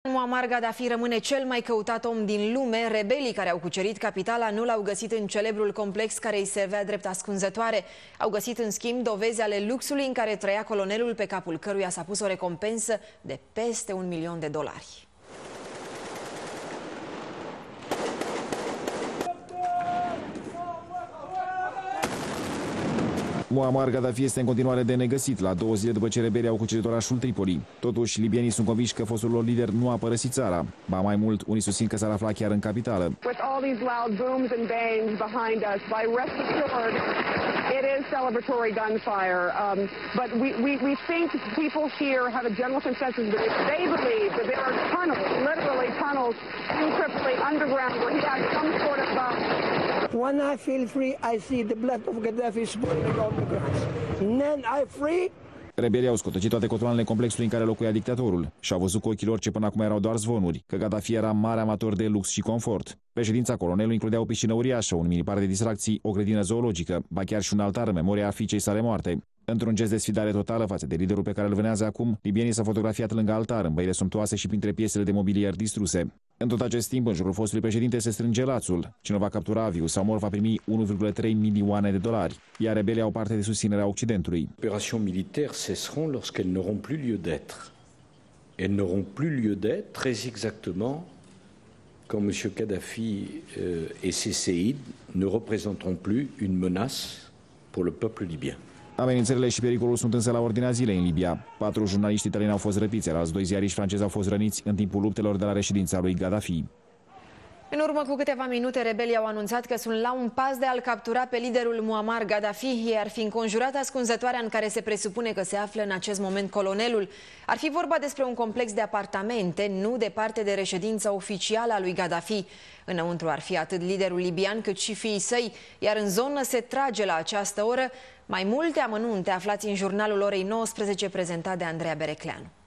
Muammar Gaddafi rămâne cel mai căutat om din lume. Rebelii care au cucerit capitala nu l-au găsit în celebrul complex care îi servea drept ascunzătoare. Au găsit în schimb dovezi ale luxului în care trăia colonelul, pe capul căruia s-a pus o recompensă de peste $1 milion. Muammar Gaddafi este în continuare de negăsit, la 2 zile după ce rebelii au cucerit orașul Tripoli. Totuși, libienii sunt convinși că fostul lor lider nu a părăsit țara. Ba mai mult, unii susțin că s-ar afla chiar în capitală. It is celebratory gunfire, but we think people here have a general consensus that they believe that there are tunnels, literally tunnels, in Tripoli underground where he has some sort of. When I feel free, I see the blood of Gaddafi spilling on the grass. And then I free. Rebelii au scotocit toate cotloanele complexului în care locuia dictatorul și au văzut cu ochii lor ce până acum erau doar zvonuri, că Gaddafi era mare amator de lux și confort. Reședința colonelului includea o piscină uriașă, un mini parc de distracții, o grădină zoologică, ba chiar și un altar în memoria fiicei sale moarte. Într-un gest de sfidare totală față de liderul pe care îl vânează acum, libienii s-au fotografiat lângă altar, în băile sumptuoase și printre piesele de mobilier distruse. În tot acest timp, în jurul fostului președinte se strânge lațul. Cine va captura viu sau mor va primi $1,3 milioane, iar rebelii au parte de susținerea Occidentului. Opérations militaires cesseront lorsqu'elles n'auront plus lieu d'être. Elles n'auront plus lieu d'être très exactement quand M. Kadhafi et ses séides ne représenteront plus une menace pour le peuple libyen. Amenințările și pericolul sunt însă la ordinea zilei în Libia. 4 jurnaliști italieni au fost răpiți, iar alți 2 ziariști francezi au fost răniți în timpul luptelor de la reședința lui Gaddafi. În urmă cu câteva minute, rebelii au anunțat că sunt la un pas de a-l captura pe liderul Muammar Gaddafi. Ei ar fi înconjurat ascunzătoarea în care se presupune că se află în acest moment colonelul. Ar fi vorba despre un complex de apartamente, nu departe de reședința oficială a lui Gaddafi. Înăuntru ar fi atât liderul libian cât și fiii săi, iar în zonă se trage la această oră. Mai multe amănunte aflați în jurnalul orei 19 prezentat de Andreea Berecleanu.